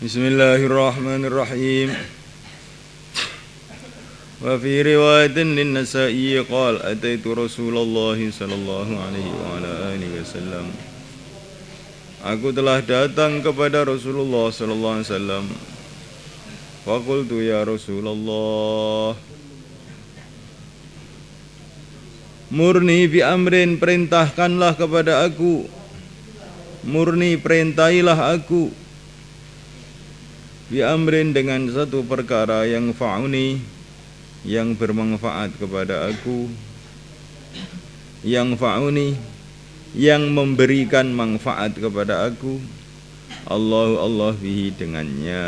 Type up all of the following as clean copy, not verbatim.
Bismillahirrahmanirrahim. Wa fi riwayatin lin-Nasa'i qala ataitu Rasulullah sallallahu alaihi wa ala alihi wasallam. Aku telah datang kepada Rasulullah sallallahu alaihi wasallam. Faqultu ya Rasulullah, murni bi amrin, perintahkanlah kepada aku. Murni perintahilah aku. Bi amrin, dengan satu perkara yang fa'uni, yang bermanfaat kepada aku. Yang fa'uni, yang memberikan manfaat kepada aku. Allah bihi, dengannya.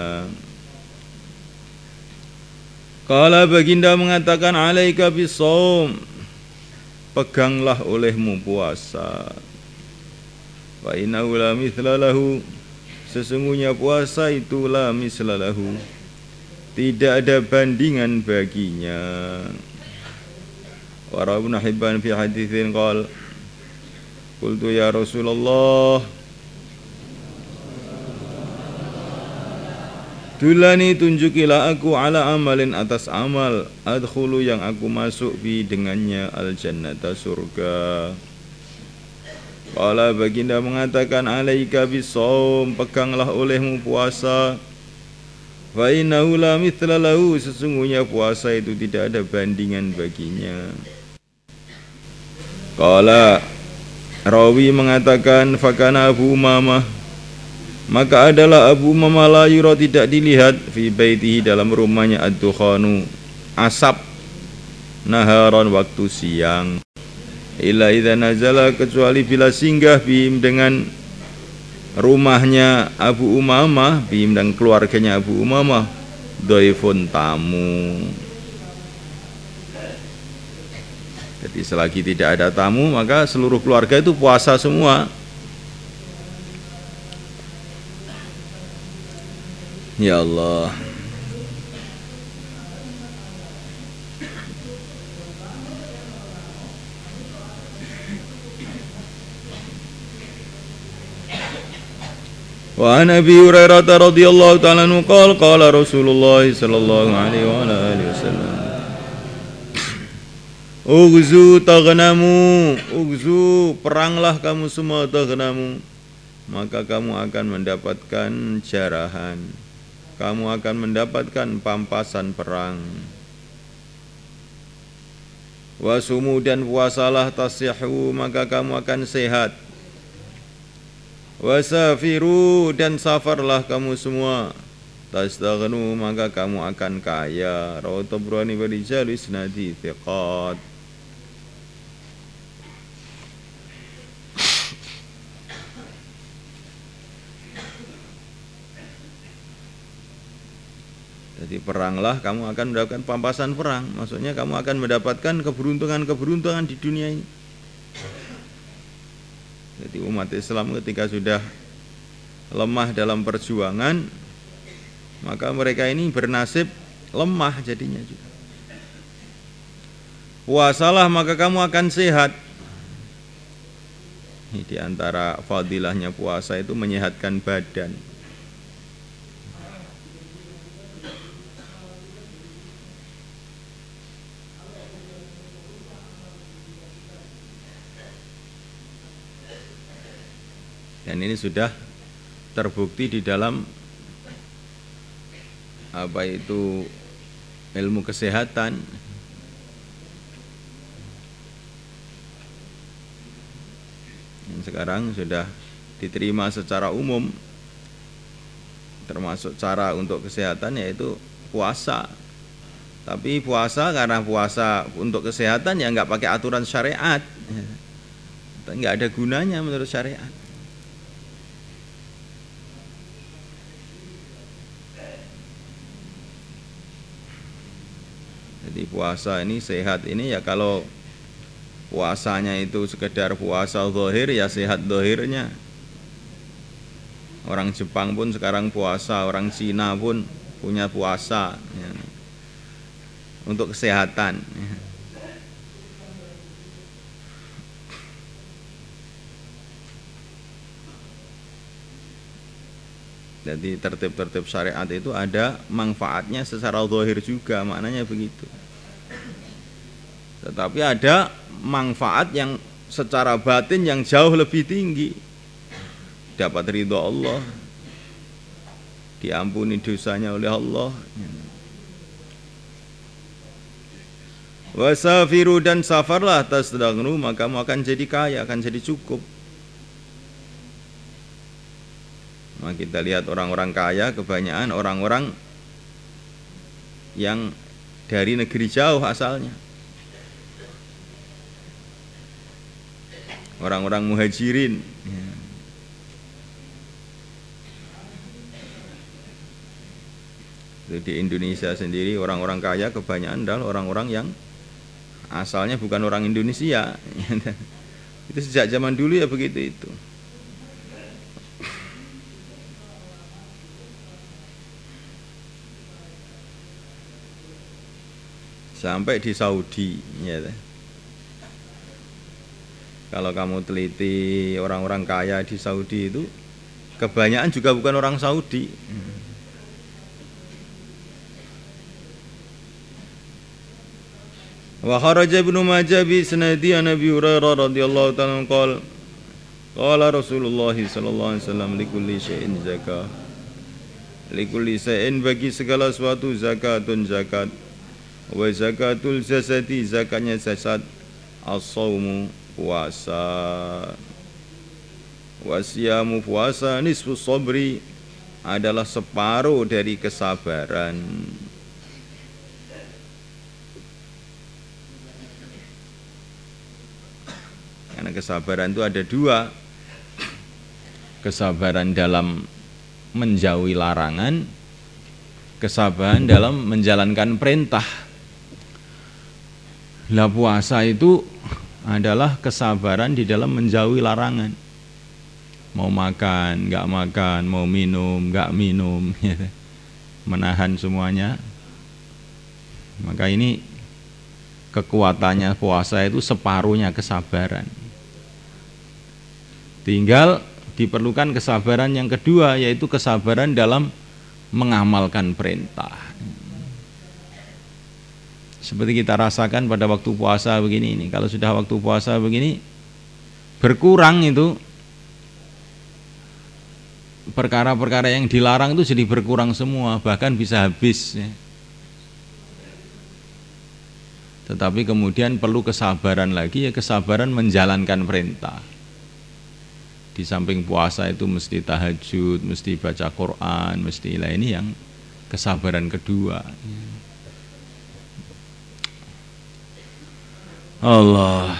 Qala, baginda mengatakan, alaika bisawm, peganglah olehmu puasa. Fa innahu la mithla lahu, sesungguhnya puasa itu la misla lahu, tidak ada bandingan baginya. Wa Ibnu Hibban fi haditsin qala, qultu ya Rasulullah, dulani, tunjukilah aku ala amalin, atas amal, adkhulu, yang aku masuk bi dengannya al jannata, surga. Qala, baginda mengatakan, alaika bisawm, peganglah olehmu puasa. Fa innahu la mithla lahu, sesungguhnya puasa itu tidak ada bandingan baginya. Qala, rawi mengatakan, fakana Abu Umamah, maka adalah Abu Umamah la yura, tidak dilihat, fi baitihi, dalam rumahnya, ad-dukhanu, asap, naharan, waktu siang. Illa idza nazala, kecuali bila singgah, bihim, dengan rumahnya Abu Umamah, bihim, dan keluarganya Abu Umamah, dhaifun, tamu. Jadi selagi tidak ada tamu, maka seluruh keluarga itu puasa semua. Ya Allah. Wa an Abi Hurairah radhiyallahu ta'ala anhu qala qala Rasulullah sallallahu alaihi wa alihi wasallam, Ughzu taghnamu, ughzu, peranglah kamu semua, taghnamu, maka kamu akan mendapatkan jarahan, kamu akan mendapatkan pampasan perang. Wasumu, dan puasalah, tasihu, maka kamu akan sehat. Wasafiru, dan safarlah kamu semua, tastaghnu, maka kamu akan kaya. Rawahu Tabrani wa rijalu isnadi thiqat. Jadi peranglah, kamu akan mendapatkan pampasan perang. Maksudnya kamu akan mendapatkan keberuntungan-keberuntungan di dunia ini. Jadi umat Islam ketika sudah lemah dalam perjuangan, maka mereka ini bernasib lemah jadinya juga. Puasalah, maka kamu akan sehat. Ini di antara fadilahnya puasa itu menyehatkan badan. Dan ini sudah terbukti di dalam apa itu ilmu kesehatan. Yang sekarang sudah diterima secara umum, termasuk cara untuk kesehatan, yaitu puasa. Tapi puasa, karena puasa untuk kesehatan, ya nggak pakai aturan syariat, nggak ada gunanya menurut syariat. Jadi puasa ini sehat ini ya kalau puasanya itu sekedar puasa zahir, ya sehat zahirnya. Orang Jepang pun sekarang puasa, orang Cina pun punya puasa ya, untuk kesehatan ya. Jadi tertib-tertib syariat itu ada manfaatnya secara zahir juga, maknanya begitu. Tetapi ada manfaat yang secara batin yang jauh lebih tinggi. Dapat ridho Allah, diampuni dosanya oleh Allah. Wasafiru, dan safarlah tasdagnu, maka kamu akan jadi kaya, akan jadi cukup. Nah, kita lihat orang-orang kaya kebanyakan orang-orang yang dari negeri jauh asalnya. Orang-orang muhajirin. Di Indonesia sendiri orang-orang kaya kebanyakan adalah orang-orang yang asalnya bukan orang Indonesia. Itu sejak zaman dulu ya begitu itu. Sampai di Saudi ya. Kalau kamu teliti orang-orang kaya di Saudi itu kebanyakan juga bukan orang Saudi. Wa kharaja Ibnu Majah bi sanadi Nabi Hurairah radhiyallahu ta'ala qala Rasulullah sallallahu alaihi wasallam likulli syai'in zakah. Likulli syai'in, bagi segala sesuatu zakatun zakat. Wa zakatul jasadi, zakatnya jasad. As-shaumu, puasa. Wa siyamu, puasa. Nisfu sabri, adalah separuh dari kesabaran. Karena kesabaran itu ada dua. Kesabaran dalam menjauhi larangan, kesabaran dalam menjalankan perintah. Lah puasa itu adalah kesabaran di dalam menjauhi larangan. Mau makan, enggak makan, mau minum, enggak minum, menahan semuanya. Maka ini kekuatannya puasa itu separuhnya kesabaran. Tinggal diperlukan kesabaran yang kedua, yaitu kesabaran dalam mengamalkan perintah. Seperti kita rasakan pada waktu puasa begini ini. Kalau sudah waktu puasa begini, berkurang itu perkara-perkara yang dilarang itu jadi berkurang semua, bahkan bisa habis ya. Tetapi kemudian perlu kesabaran lagi, ya kesabaran menjalankan perintah. Di samping puasa itu mesti tahajud, mesti baca Quran, mesti ini yang kesabaran kedua. Allah.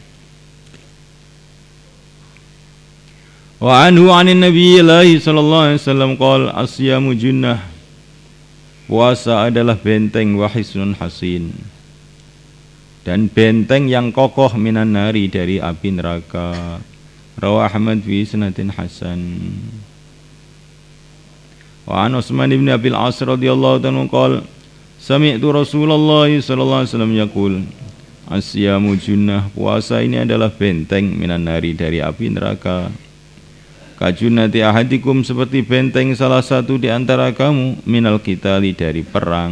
Wa anhu 'anin Nabiyillahi sallallahu alaihi wasallam qala asyamu junnah. Puasa adalah benteng wa hisnun hasin. Dan benteng yang kokoh minan nari, dari api neraka. Rawah Ahmad fi sanadin hasan. Wa an Utsman bin Abil As radhiyallahu anhu qala sami'tu Rasulullah sallallahu alaihi wasallam yaqul asyamu junnah, puasa ini adalah benteng minan nari, dari api neraka. Kajunnati ahadikum, seperti benteng salah satu di antara kamu, minal qitali, dari perang.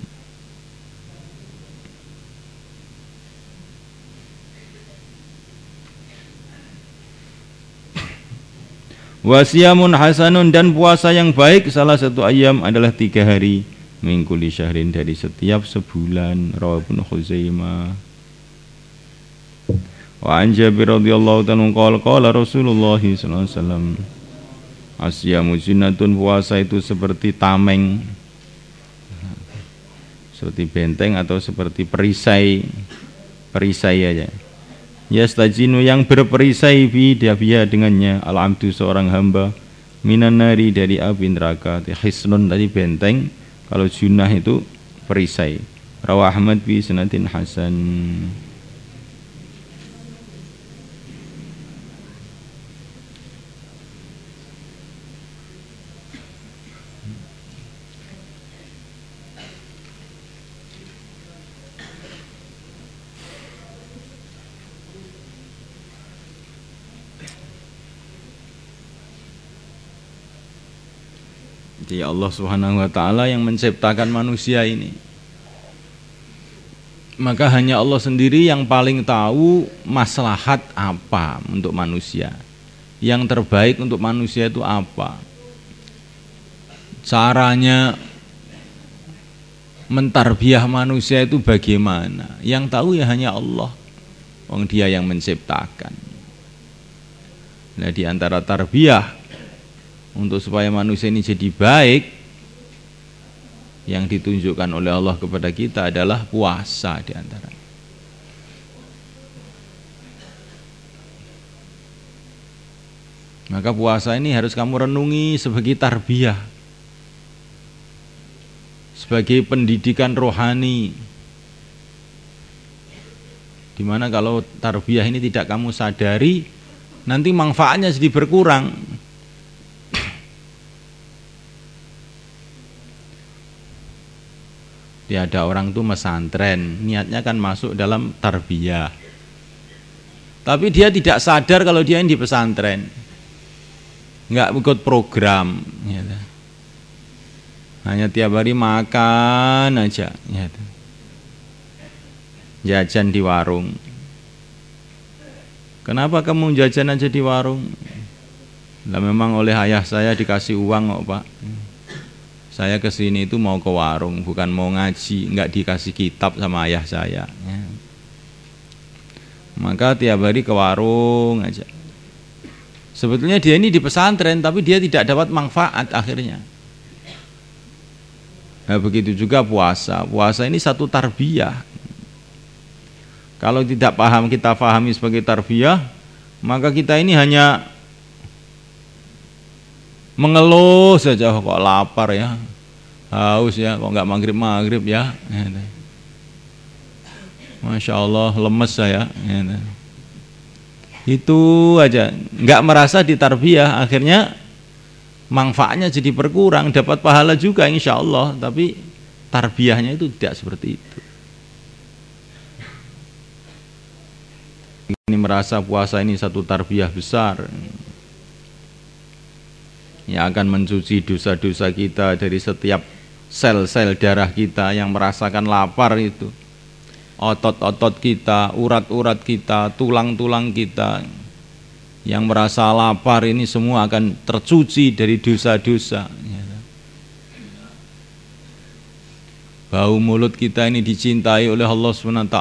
Wasiyamun hasanun, dan puasa yang baik salah satu ayam adalah 3 hari min kulli syahrin, dari setiap sebulan. Rawahu Ibnu Khuzaimah. Wa an Jabir radhiyallahu ta'ala qala Rasulullah sallallahu alaihi wasallam asyamu jinnatun, puasa itu seperti tameng, seperti benteng atau seperti perisai aja. Yastajinu, yang berperisai biha dengannya, al-abdu, seorang hamba, minan nari, dari api neraka. Hisnun tadi benteng, kalau junnah itu perisai. Rawah Ahmad bi sanadin hasan. Jadi Allah Subhanahu wa taala yang menciptakan manusia ini. Maka hanya Allah sendiri yang paling tahu maslahat apa untuk manusia. Yang terbaik untuk manusia itu apa? Caranya mentarbiah manusia itu bagaimana? Yang tahu ya hanya Allah. Wong Dia yang menciptakan. Nah, di antara tarbiyah untuk supaya manusia ini jadi baik, yang ditunjukkan oleh Allah kepada kita adalah puasa di antara. Maka puasa ini harus kamu renungi sebagai tarbiyah, sebagai pendidikan rohani. Dimana kalau tarbiyah ini tidak kamu sadari, nanti manfaatnya jadi berkurang. Dia ada orang tuh mesantren, niatnya kan masuk dalam tarbiyah. Tapi dia tidak sadar kalau dia ini di pesantren, nggak ikut program, gitu. Hanya tiap hari makan aja, gitu. Jajan di warung. Kenapa kamu jajan aja di warung? Lah memang oleh ayah saya dikasih uang kok Pak. Saya kesini itu mau ke warung, bukan mau ngaji, nggak dikasih kitab sama ayah saya. Ya. Maka tiap hari ke warung aja. Sebetulnya dia ini di pesantren, tapi dia tidak dapat manfaat akhirnya. Nah, begitu juga puasa. Puasa ini satu tarbiyah. Kalau tidak paham, kita pahami sebagai tarbiyah, maka kita ini hanya mengeluh saja, kok lapar ya, haus ya, kok nggak maghrib ya, Masya Allah lemes saya, itu aja, nggak merasa ditarbiyah, akhirnya manfaatnya jadi berkurang, dapat pahala juga insya Allah, tapi tarbiyahnya itu tidak seperti itu. Ini merasa puasa ini satu tarbiyah besar yang akan mencuci dosa-dosa kita dari setiap sel-sel darah kita yang merasakan lapar itu, otot-otot kita, urat-urat kita, tulang-tulang kita yang merasa lapar ini semua akan tercuci dari dosa-dosa. Bau mulut kita ini dicintai oleh Allah SWT.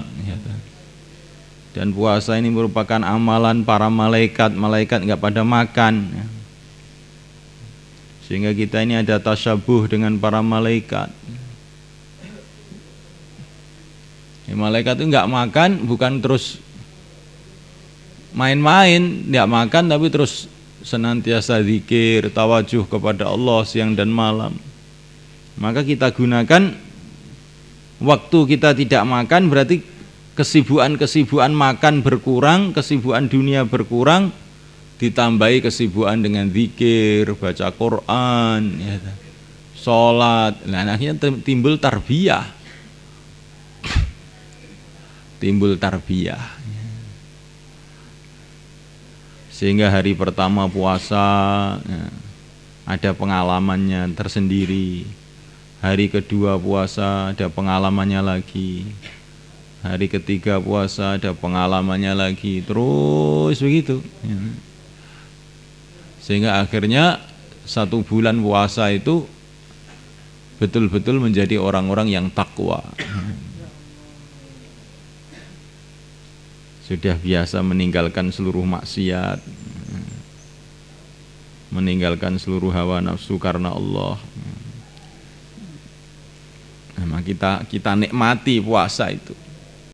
Dan puasa ini merupakan amalan para malaikat. Malaikat nggak pada makan, sehingga kita ini ada tasyabuh dengan para malaikat. Malaikat itu nggak makan, bukan terus main-main, nggak makan, tapi terus senantiasa zikir, tawajuh kepada Allah siang dan malam. Maka kita gunakan waktu kita tidak makan, berarti kesibukan makan berkurang, kesibukan dunia berkurang, ditambahi kesibukan dengan zikir, baca Quran, ya, sholat. Nah, akhirnya timbul tarbiyah, sehingga hari pertama puasa ya, ada pengalamannya tersendiri, hari kedua puasa ada pengalamannya lagi, hari ketiga puasa ada pengalamannya lagi, terus begitu ya. Sehingga akhirnya 1 bulan puasa itu betul-betul menjadi orang-orang yang takwa. Sudah biasa meninggalkan seluruh maksiat, meninggalkan seluruh hawa nafsu karena Allah. Nah, kita nikmati puasa itu.